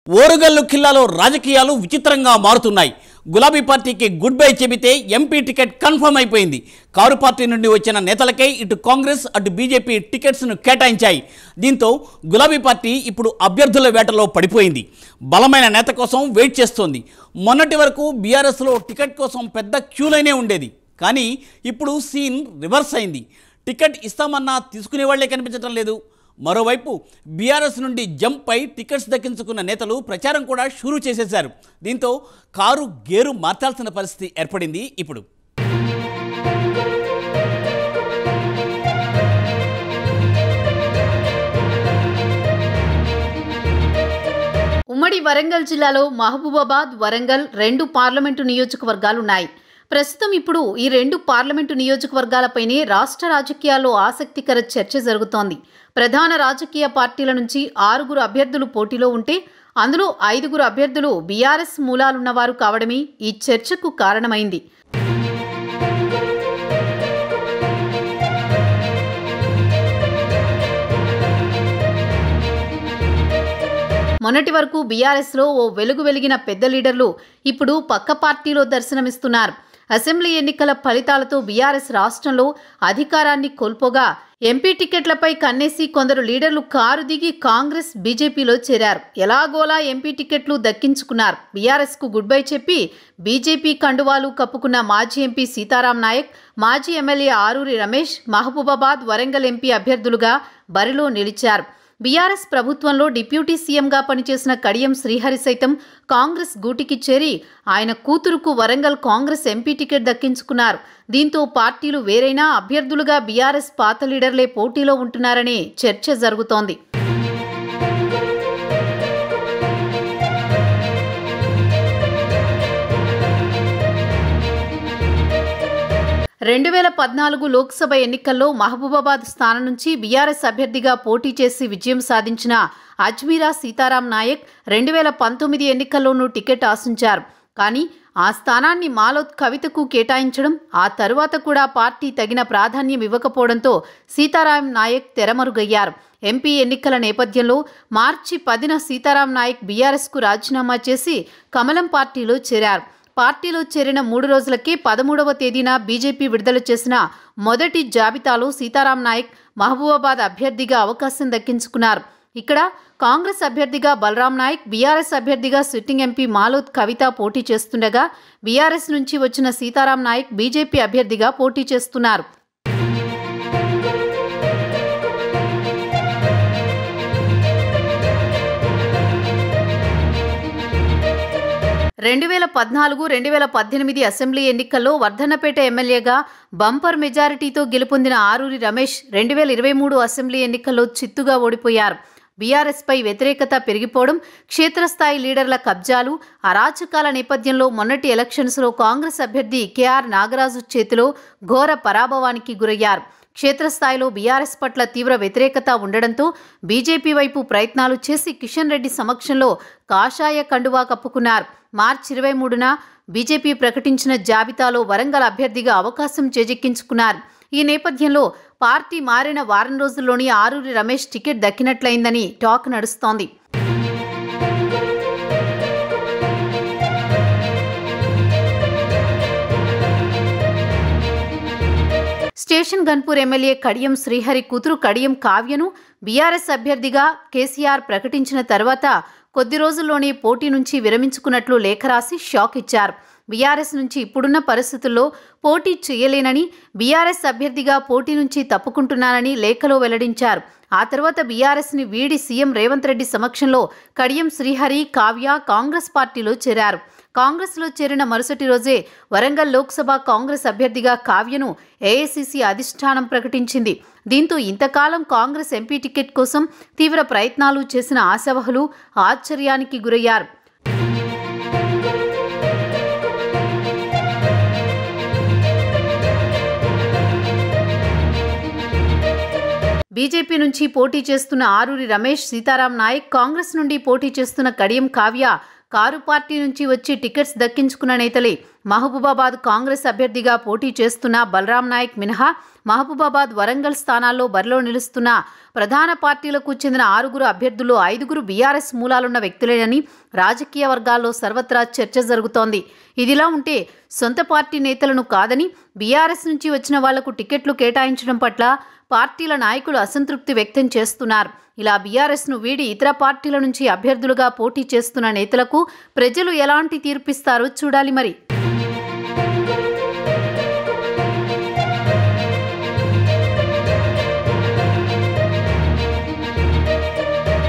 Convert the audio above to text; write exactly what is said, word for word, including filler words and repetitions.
ఓరుగల్లు ఖిల్లాలో రాజకీయాలు విచిత్రంగా మారుతున్నాయి. గులాబీ పార్టీకి గుడ్ బై చెబితే ఎంపీ టికెట్ కన్ఫర్మ్ అయిపోయింది. కారు పార్టీ నుండి వచ్చిన నేతలకే ఇటు కాంగ్రెస్ అటు బీజేపీ టికెట్స్ను కేటాయించాయి. దీంతో గులాబీ పార్టీ ఇప్పుడు అభ్యర్థుల వేటలో పడిపోయింది. బలమైన నేత కోసం వెయిట్ చేస్తోంది. మొన్నటి వరకు బీఆర్ఎస్లో టికెట్ కోసం పెద్ద క్యూలైనే ఉండేది. కానీ ఇప్పుడు సీన్ రివర్స్ అయింది. టికెట్ ఇస్తామన్నా తీసుకునే వాళ్లే కనిపించడం లేదు. మరోవైపు బీఆర్ఎస్ నుండి జంప్ పై టికెట్స్ దక్కించుకున్న నేతలు ప్రచారం కూడా షురూ చేసేశారు. దీంతో కారు గేరు మార్చాల్సిన పరిస్థితి ఏర్పడింది. ఇప్పుడు ఉమ్మడి వరంగల్ జిల్లాలో మహబూబాబాద్, వరంగల్ రెండు పార్లమెంటు నియోజకవర్గాలున్నాయి. ప్రస్తుతం ఇప్పుడు ఈ రెండు పార్లమెంటు నియోజకవర్గాలపైనే రాష్ట్ర రాజకీయాల్లో ఆసక్తికర చర్చ జరుగుతోంది. ప్రధాన రాజకీయ పార్టీల నుంచి ఆరుగురు అభ్యర్థులు పోటీలో ఉంటే అందులో ఐదుగురు అభ్యర్థులు బీఆర్ఎస్ మూలాలున్నవారు కావడమే ఈ చర్చకు కారణమైంది. మొన్నటి వరకు బీఆర్ఎస్లో ఓ వెలుగు వెలిగిన పెద్ద లీడర్లు ఇప్పుడు పక్క పార్టీలో దర్శనమిస్తున్నారు. అసెంబ్లీ ఎన్నికల ఫలితాలతో బీఆర్ఎస్ రాష్ట్రంలో అధికారాన్ని కోల్పోగా ఎంపీ టికెట్లపై కన్నేసి కొందరు లీడర్లు కారు దిగి కాంగ్రెస్, బీజేపీలో చేరారు. ఎలాగోలా ఎంపీ టికెట్లు దక్కించుకున్నారు. బీఆర్ఎస్కు గుడ్ బై చెప్పి బీజేపీ కండువాలు కప్పుకున్న మాజీ ఎంపీ సీతారాం నాయక్, మాజీ ఎమ్మెల్యే ఆరూరి రమేష్ మహబూబాబాద్, వరంగల్ ఎంపీ అభ్యర్థులుగా బరిలో నిలిచారు. బీఆర్ఎస్ ప్రభుత్వంలో డిప్యూటీ సీఎంగా పనిచేసిన కడియం శ్రీహరి సైతం కాంగ్రెస్ గూటికి చేరి ఆయన కూతురుకు వరంగల్ కాంగ్రెస్ ఎంపీ టికెట్ దక్కించుకున్నారు. దీంతో పార్టీలు వేరైనా అభ్యర్థులుగా బీఆర్ఎస్ పాత లీడర్లే పోటీలో ఉంటున్నారనే చర్చ జరుగుతోంది. రెండు వేల పద్నాలుగు లోక్సభ ఎన్నికల్లో మహబూబాబాద్ స్థానం నుంచి బీఆర్ఎస్ అభ్యర్థిగా పోటీ చేసి విజయం సాధించిన అజ్మీరా సీతారాం నాయక్ రెండు వేల పంతొమ్మిది ఎన్నికల్లోనూ టికెట్ ఆశించారు. కానీ ఆ స్థానాన్ని మాలోత్ కవితకు కేటాయించడం, ఆ తరువాత కూడా పార్టీ తగిన ప్రాధాన్యం ఇవ్వకపోవడంతో సీతారాం నాయక్ తెరమరుగయ్యారు. ఎంపీ ఎన్నికల నేపథ్యంలో మార్చి పదిన సీతారాం నాయక్ బీఆర్ఎస్కు రాజీనామా చేసి కమలం పార్టీలో చేరారు. పార్టీలో చేరిన మూడు రోజులకే పదమూడవ తేదీన బీజేపీ విడుదల చేసిన మొదటి జాబితాలో సీతారాం నాయక్ మహబూబాబాద్ అభ్యర్థిగా అవకాశం దక్కించుకున్నారు. ఇక్కడ కాంగ్రెస్ అభ్యర్థిగా బలరాం నాయక్, బీఆర్ఎస్ అభ్యర్థిగా సిట్టింగ్ ఎంపీ మాలోత్ కవిత పోటీ చేస్తుండగా బీఆర్ఎస్ నుంచి వచ్చిన సీతారాం నాయక్ బీజేపీ అభ్యర్థిగా పోటీ చేస్తున్నారు. రెండు వేల పద్నాలుగు రెండు వేల పద్దెనిమిది అసెంబ్లీ ఎన్నికల్లో వర్ధన్నపేట ఎమ్మెల్యేగా బంపర్ మెజారిటీతో గెలుపొందిన ఆరూరి రమేష్ రెండు వేల ఇరవై మూడు అసెంబ్లీ ఎన్నికల్లో చిత్తుగా ఓడిపోయారు. బీఆర్ఎస్పై వ్యతిరేకత పెరిగిపోవడం, క్షేత్రస్థాయి లీడర్ల కబ్జాలు, అరాచకాల నేపథ్యంలో మొన్నటి ఎలక్షన్స్లో కాంగ్రెస్ అభ్యర్థి కేఆర్ నాగరాజు చేతిలో ఘోర పరాభవానికి గురయ్యారు. క్షేత్రస్థాయిలో బీఆర్ఎస్ పట్ల తీవ్ర వ్యతిరేకత ఉండడంతో బీజేపీ వైపు ప్రయత్నాలు చేసి కిషన్ రెడ్డి సమక్షంలో కాషాయ కండువా కప్పుకున్నారు. మార్చి ఇరవై మూడున బీజేపీ ప్రకటించిన జాబితాలో వరంగల్ అభ్యర్థిగా అవకాశం చేజెక్కించుకున్నారు. ఈ నేపథ్యంలో పార్టీ మారిన వారం రోజుల్లోని ఆరూరి రమేష్ టికెట్ దక్కినట్లయిందని టాక్ నడుస్తోంది. స్టేషన్ గన్పూర్ ఎమ్మెల్యే కడియం శ్రీహరి కూతురు కడియం కావ్యను బీఆర్ఎస్ అభ్యర్థిగా కేసీఆర్ ప్రకటించిన తర్వాత కొద్ది రోజుల్లోనే పోటీ నుంచి విరమించుకున్నట్లు లేఖ రాసి షాక్ ఇచ్చారు. బీఆర్ఎస్ నుంచి ఇప్పుడున్న పరిస్థితుల్లో పోటీ చేయలేనని, బీఆర్ఎస్ అభ్యర్థిగా పోటీ నుంచి తప్పుకుంటున్నానని లేఖలో వెల్లడించారు. ఆ తర్వాత బీఆర్ఎస్ని వీడి సీఎం రేవంత్ రెడ్డి సమక్షంలో కడియం శ్రీహరి, కావ్య కాంగ్రెస్ పార్టీలో చేరారు. కాంగ్రెస్లో చేరిన మరుసటి రోజే వరంగల్ లోక్సభ కాంగ్రెస్ అభ్యర్థిగా కావ్యను ఏఐసీసీ అధిష్టానం ప్రకటించింది. దీంతో ఇంతకాలం కాంగ్రెస్ ఎంపీ టికెట్ కోసం తీవ్ర ప్రయత్నాలు చేసిన ఆశావహులు ఆశ్చర్యానికి గురయ్యారు. బీజేపీ నుంచి పోటీ చేస్తున్న ఆరూరి రమేష్, సీతారాం నాయక్, కాంగ్రెస్ నుండి పోటీ చేస్తున్న కడియం కావ్య కారు పార్టీ నుంచి వచ్చి టికెట్స్ దక్కించుకున్న నేతలే. మహబూబాబాద్ కాంగ్రెస్ అభ్యర్థిగా పోటీ చేస్తున్న బలరాం నాయక్ మినహా మహబూబాబాద్, వరంగల్ స్థానాల్లో బరిలో నిలుస్తున్న ప్రధాన పార్టీలకు చెందిన ఆరుగురు అభ్యర్థుల్లో ఐదుగురు బీఆర్ఎస్ మూలాలున్న వ్యక్తులేనని రాజకీయ వర్గాల్లో సర్వత్రా చర్చ జరుగుతోంది. ఇదిలా ఉంటే సొంత పార్టీ నేతలను కాదని బీఆర్ఎస్ నుంచి వచ్చిన వాళ్లకు టికెట్లు కేటాయించడం పట్ల పార్టీల నాయకులు అసంతృప్తి వ్యక్తం చేస్తున్నారు. ఇలా బీఆర్ఎస్ను వీడి ఇతర పార్టీల నుంచి అభ్యర్థులుగా పోటీ చేస్తున్న నేతలకు ప్రజలు ఎలాంటి తీర్పిస్తారో చూడాలి మరి.